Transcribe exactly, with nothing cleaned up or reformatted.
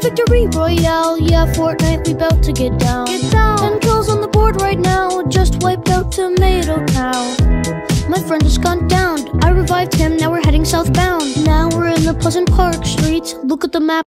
victory royale. Yeah, Fortnite, we bout to get down. Get down. Ten kills on the board right now. Just wiped out Tomato Town. My friend just gone down. I revived him, now we're heading southbound. Now we're in the Pleasant Park streets. Look at the map.